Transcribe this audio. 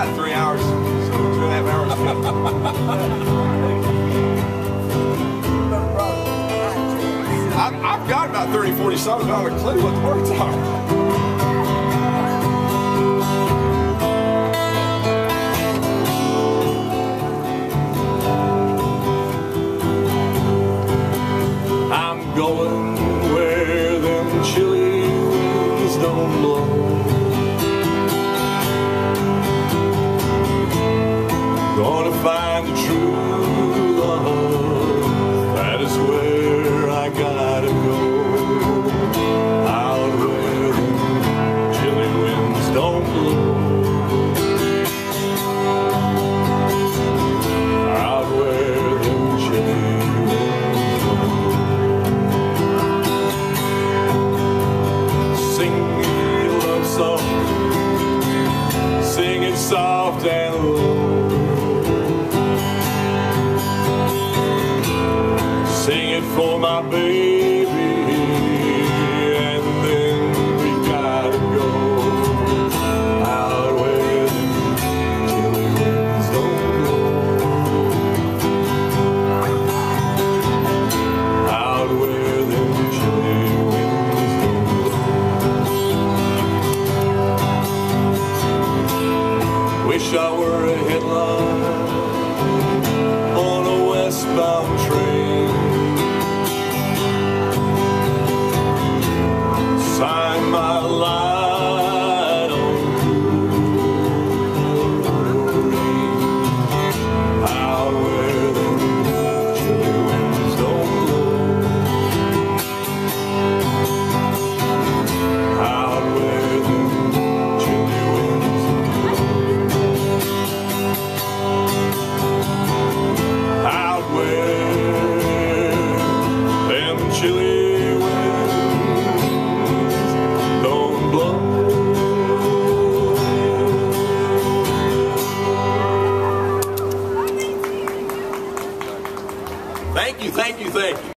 got 3 hours, so 2.5 hours. I've got about 30, 40 songs. I don't have a clue what the words are. I'm going where them chilly winds don't blow. Gonna find the true love. That is where I gotta go. Out where the chilly winds don't blow. Out where the chilly winds blow. Sing me a love song. Sing it soft and low. Sing it for my baby, and then we gotta go out where the chilly winds don't blow. Out where the chilly winds don't blow. Wish I were a headline on a westbound train. Sign my light on out where the chilly winds don't blow. Out where the chilly winds blow. Out where them chilly Thank you, thank you, thank you.